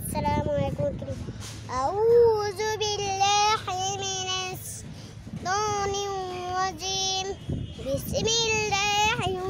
السلام عليكم. أعوذ بالله من الشيطان الرجيم. بسم الله